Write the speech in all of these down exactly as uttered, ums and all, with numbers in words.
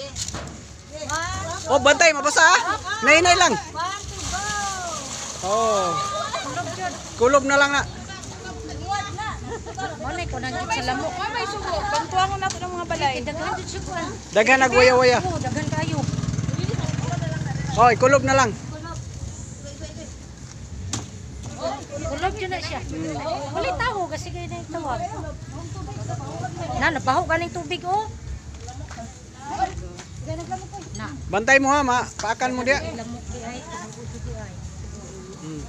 Oh, bantay, mabasa ah. Nay-nay lang. Oh. Kulob na lang na. Monay ko nang sa lamok. Ay may sugo. Bantuangon nato ng mga balay. Daghan jud sugo. Daghan nagwaya-waya. Daghan kayo. Oy, kulob na lang. Kulob jud na siya. Wala taho kasi kay na tawag. Na nabaho ganing tubig oh. Na. Bantay mo ha, ma. Paakan mo dia. Lamok di ay. Hmm.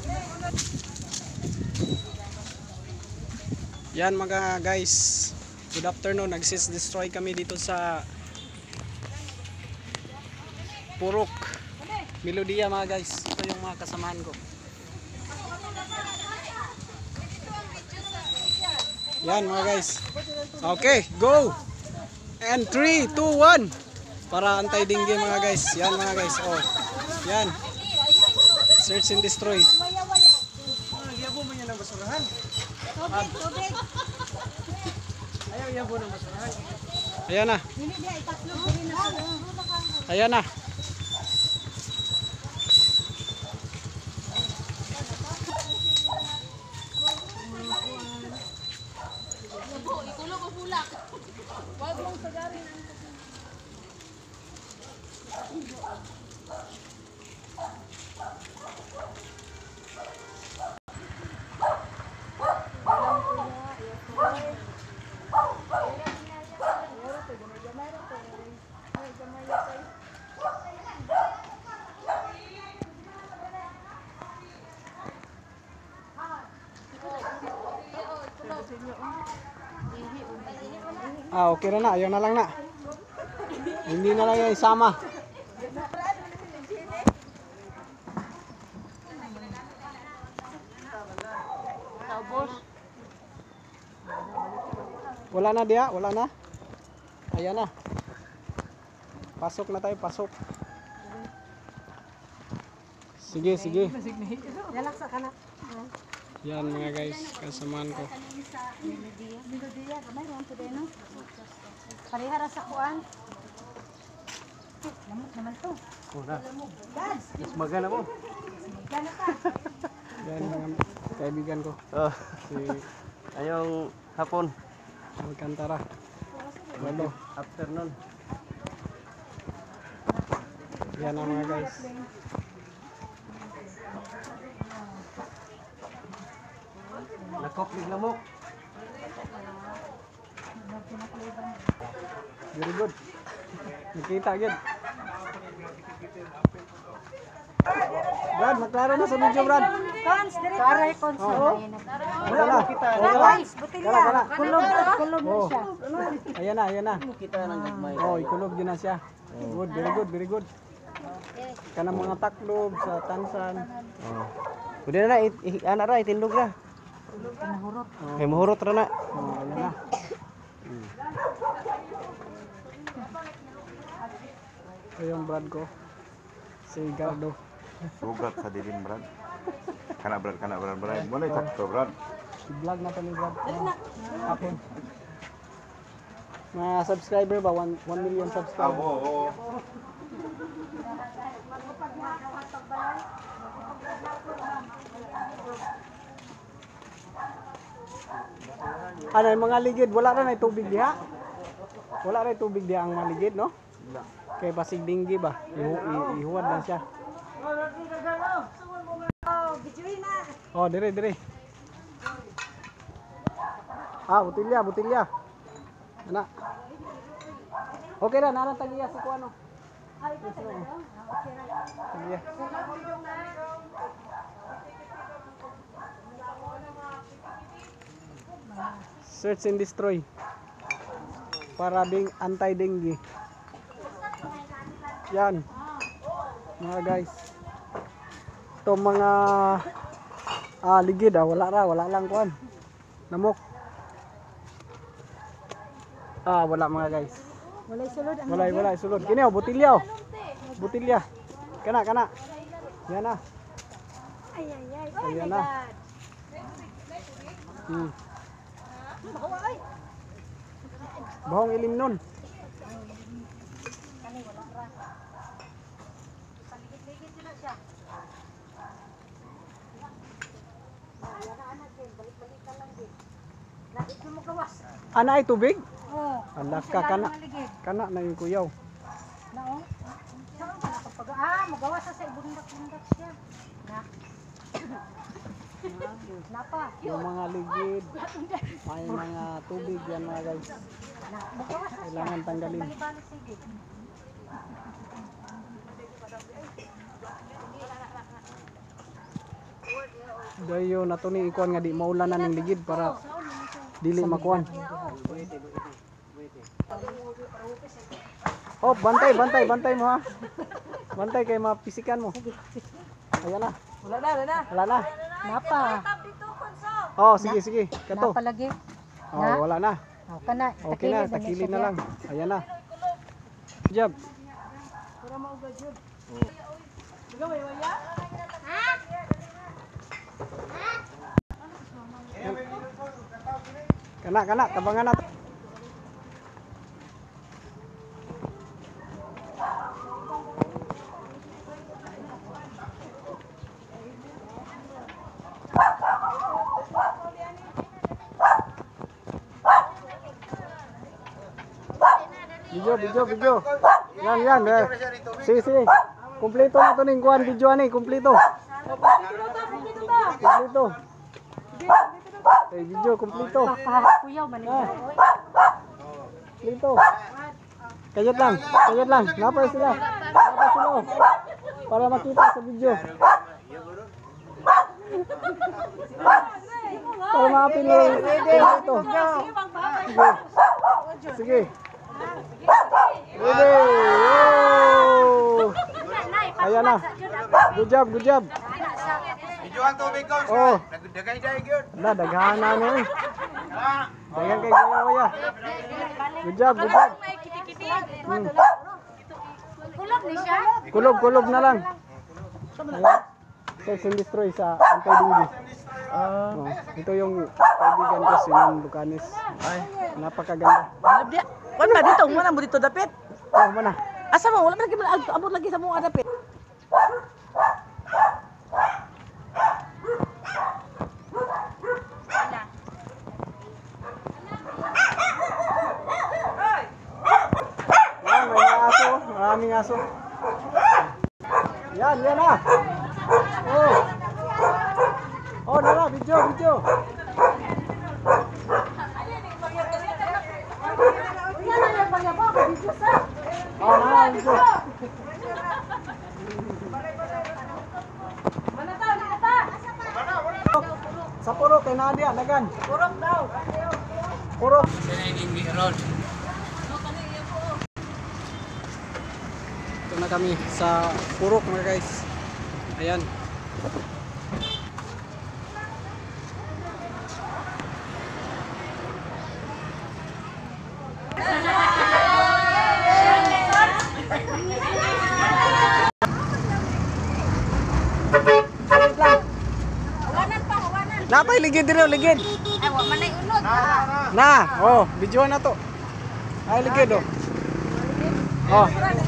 Yan mga guys. Good afternoon. Nagsis destroy kami dito sa Purok Melodia mga guys. Ito yung mga kasamahan ko. Yan mga guys. Okay, go. And three, two, one. Para anti-dengue mga guys. Yan mga guys. Oh. Yan. Search and destroy. Ayaw mo yan ang basurahan. Ayaw yabo ng basurahan. Ayan na. Ayan na. Ikulo ko bulak. Wag mong sagarin. Ah, okay na na. Ayaw na lang na. Hindi na lang yung isama. Wala na dia, wala na. Ayan na. Pasok na tayo, pasok. Sige, sige. Lalaksa ka na. Yan mga guys, kasamahan ko. Melodia, gamay ron to no. Parehara sa kuan. Lamok naman to. Oh na. Dads, Mas magana mo. gana ka. Yan mga kaibigan ko. Oh, Si ayong hapon. Alcantara. Walo. Afternoon. Yan ang mga guys. Lakop ni lamok. Very good. Nakita agad. Brad, maklaro na sa video, Brad. Cons, dire Karay cons. Oh. Wala na. Wala na. Guys, butilya. Wala, wala. Kulob, kulob Oh. siya. Ayan na, ayan na. Kita nang gagmay. Oh, ikulog yun na siya. Good, very good, very good. Kanang mga taklob sa tansan. Oh. Pwede na na, it, it, ana ra itindog ra. Mahurot. Kay mahurot ra na. Oh, ayan na. Ito yung Brad ko. Si Gardo. Sugat sa dilim, Brad. Kana, Brad, kana, Brad, Brad. Mulai takto, Brad. I-vlog na to ni Brad. Hapon. Mga subscriber ba? one million subscriber. Abo, oo. Ano yung mga ligid? Wala na na tubig diha? Wala na tubig diha ang mga ligid, no? Kay basig dinggi ba? Ihu i- ihuwad lang siya. Oh, dire dire. Ah, butilya, butilya. Ana. Okay na, narang tagiya si kuano. Tagiya. Search and destroy. Para ding anti-dengue. Yan. Mga guys. Ito mga ah, ligid ah, wala ra, wala lang kuan. Namok. Ah, wala mga guys. Walay sulod ang Wala, wala sulod. Kini oh, butilya oh. Butilya. Kana, kana. Yan na. Ay ay ay. Ayan na. Hmm. Bahong ilim nun. Ana ay tubig? Oh. Ala ka kana. Maligid. Kana na yung kuyaw. Nao. Saan ka nakapag ah, magawa sa sa ibundak-bundak siya. Na. Napa. Yung mga ligid. May mga tubig yan mga guys. Na, magawa sa Kailangan tanggalin. bali-bali sige. Dayo na to ni ikuan nga di maulan na ng ligid para dili makuan. Oh, bantay, bantay, bantay mo ha. Bantay kay mapisikan mo. Ayan na. Wala na, wala na. Wala na. Napa. Oh, sige, sige. Kato. Napa lagi. Oh, wala na. Oh, kana. Okay na, takilid na lang. Ayan na. Job. Kana, kana, tabangan natin. Video, video, video. Yan, yan. Eh. Si, si. Kompleto na to ning kuan video ani, kompleto. Kompleto. Eh, video kompleto. Kuyaw man Ah. Kompleto. Kayat lang, kayat lang. Napay sila. Napay sila. oh. Para makita sa video. Para maapin mo yung kompleto. Sige. Sige. Ready! Oh! Ayan na. Good job, good job. Videoan tubig ko. Oh, Nagdagay dai gyud. na daghan na no eh. Dagan kay kuya kuya. Good job, good job. Hmm. Kulog ni siya. Kulob, kulob na lang. Ayan. Search and destroy sa anti-dengue. Ah, Oh, ito yung kaibigan ko si Ma'am Lucanes. Ay, napakaganda. Labdi. Wan ba dito mo na mo dito dapit? Oh, mana? Asa mo wala man lagi abot lagi sa mo dapit. Yan, may mga aso. Maraming aso. Yan, yan na. Oh. Oh, nara, video, video. Oh, nara, video. Sa purok, kay Nadia, nagan. Purok daw. Purok. Ito na kami sa purok mga guys. Ayan. Napay ligid diri, ligid. Ay, wa man ay unod. Na, oh, videoan na to. Ay ligid oh. Oh.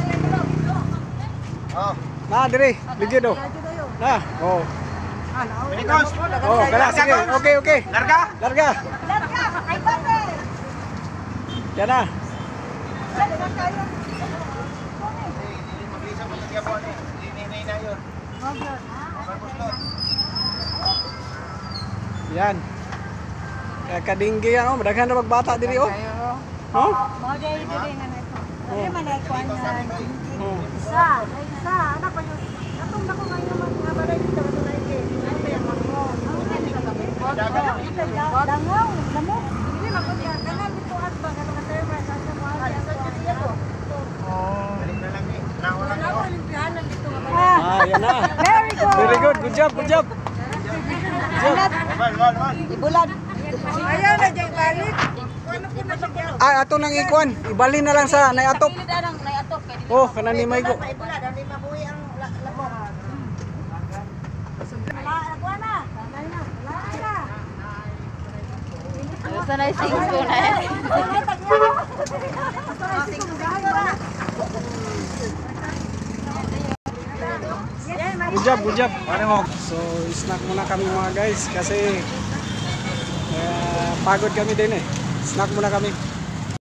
Oh. Na diri, ligid oh. Na, oh. Binikos. Oh, kala sige. Okay, okay. Larga. Larga. Ay, pate. Yan na. Maglisa mo sa tiyapo ni. Dini na yun. Yan. Kaya kadinggi yan oh, madaghan na magbata diri oh. Oh? Mga day diri nga na ito. Dili man ay kuan na. Oh. Isa, ay isa, anak ko yung atong nako ngayon mga balay dito ito na iki. Ano ba yung mga dangaw, damo. Dili man ko diya kanang dito at ba kanang terma sa sa mga diya. Balik na lang ni. Naon na Wala ako. ko limpihanan dito nga. Ah, yan na. Very good. Very good. Good job, good job. Bal, bal, bal. Ibulad. Ayaw na diyan balik. Ah, ato nang ikuan. Ibalin na lang sa naiatop. Darang nay atok kay Oh, kanang ni Maygo. ibulad ani mabuhi ang lamok. Wala na. Wala na. Wala na. Sa nay sing ko na. Good job, good job. So, snack muna kami mga guys kasi uh, pagod kami din eh. Snack muna kami.